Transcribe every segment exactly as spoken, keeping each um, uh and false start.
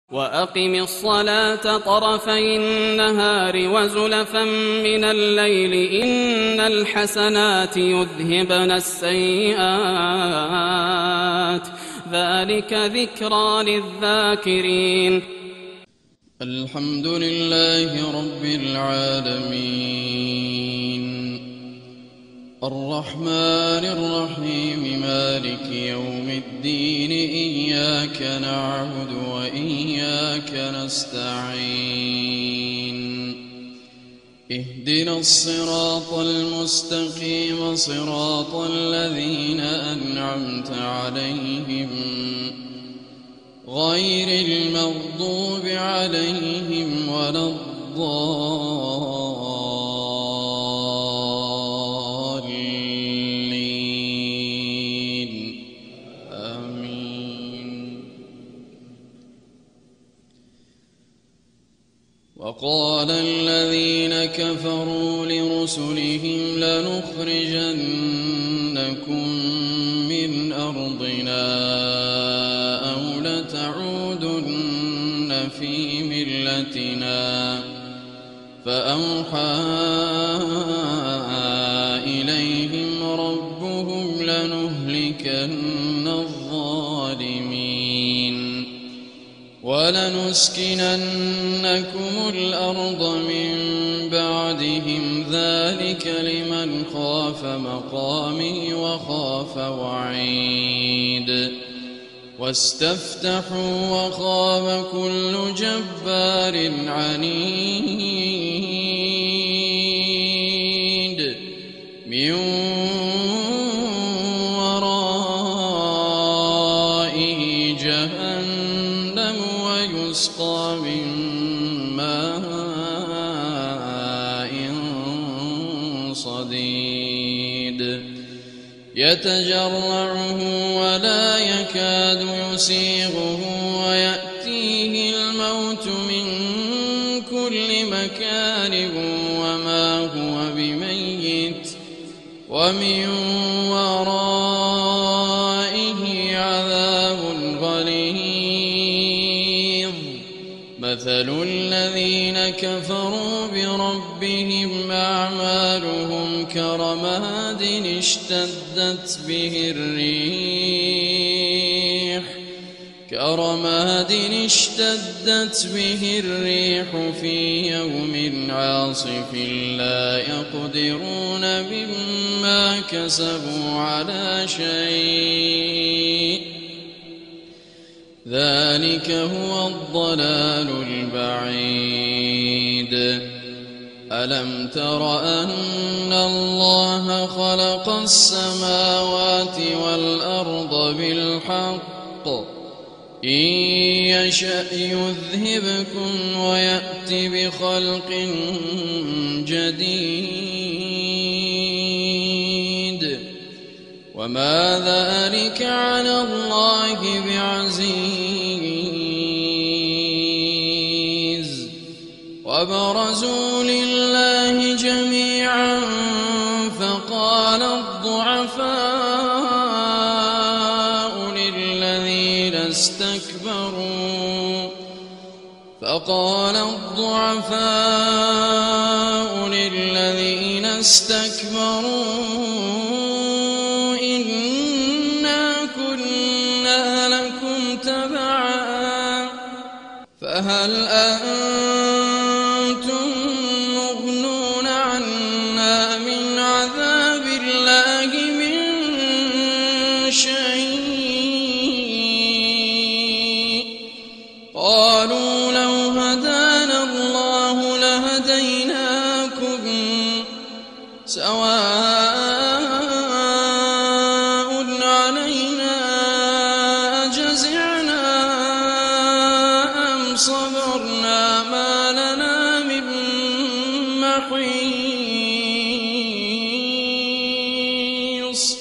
وأقم الصلاة طرفي النهار وزلفا من الليل إن الحسنات يذهبن السيئات ذلك ذكرى للذاكرين. الحمد لله رب العالمين الرحمن الرحيم مالك يوم الدين إياك نعبد وإياك نستعين اهدنا الصراط المستقيم صراط الذين أنعمت عليهم غير المغضوب عليهم ولا الضالين آمين. وقال الذين كفروا لرسلهم لنخرجنكم من أرضنا تعودن في ملتنا فأوحى إليهم ربهم لنهلكن الظالمين ولنسكننكم الأرض من بعدهم ذلك لمن خاف مقامي وخاف وعيد واستفتحوا وخاب كل جبار عنيد من ورائه جهنم ويسقى من ماء صديد يتجرعه ولا يكاد يسيغه ويأتيه الموت من كل مكان وما هو بميت ومن ورائه عذاب غليظ. مثل الذين كفروا بربهم أعمالهم كرماد اشتدت به الريح كرماد اشتدت به الريح في يوم عاصف لا يقدرون مما كسبوا على شيء ذلك هو الضلال البعيد. ألم تر أن الله خلق السماوات والأرض بالحق إن يشأ يذهبكم ويأت بخلق جديد وما ذلك على الله بعزيز. وبرزوا لله جميعا فقال الضعفاء للذين استكبروا فقال الضعفاء للذين استكبروا إنا كنا لكم تبعا فهل أنتم مغنون عنا من عذاب الله من شيء قالوا لو هدانا الله لهديناكم سواء علينا أجزعنا أم صبرنا ما لنا من محيص.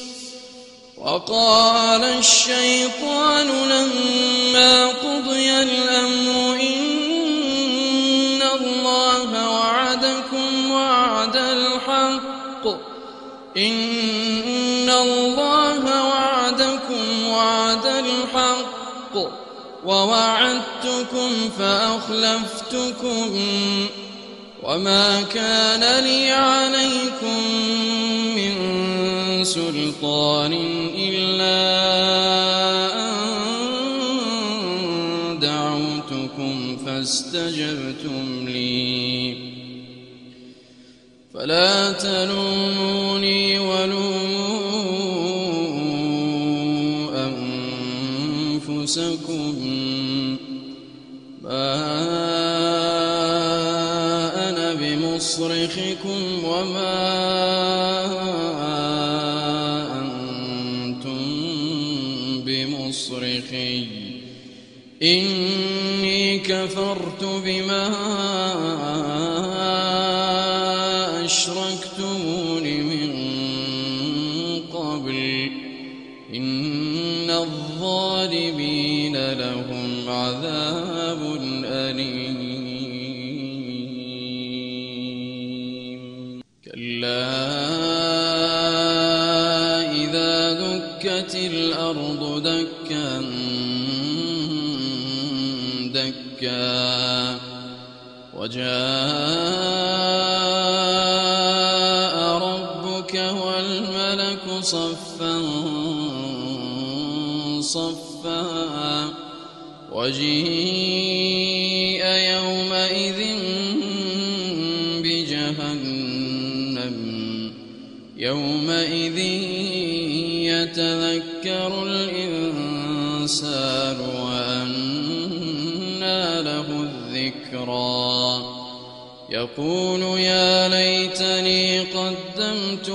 وقال الشيطان لما قضي الأمر إن الله وعدكم وعد الحق إن الله وعدكم وعد الحق ووعدتكم فأخلفتكم وما كان لي عليكم من سلطان إلا أن دعوتكم فاستجبتم لي فلا تلوموني ولوموا أنفسكم ما أنا بمصرخكم وما أنتم بمصرخي إني كفرت بما أشركتمون من قبل إن الظالمين لهم عذاب أليم كلا إذا دكت الأرض دكا دكا وجاء ربك والملك صفا صفا وجيء يومئذ بجهنم يومئذ يتذكر الإنسان وأنى له الذكرى يقول يا ليتني قدمت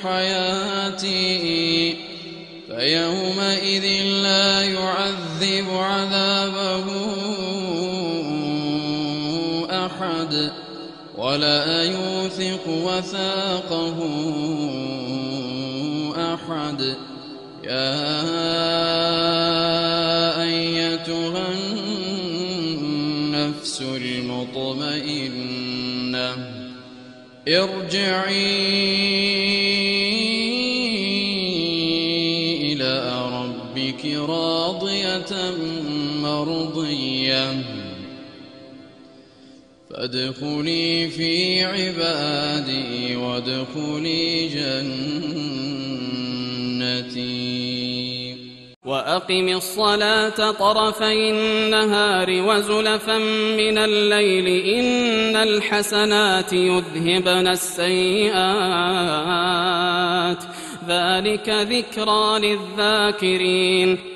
لحياتي فيومئذ لا يعذب عذابه أحد ولا يوثق وثاقه أحد يا أيتها النفس المطمئنة ارجعي إلى ربك راضية مرضية فادخلي في عبادي وادخلي جنتي وأقم الصلاة طرفي النهار وزلفا من الليل إن الحسنات يذهبن السيئات ذلك ذكرى للذاكرين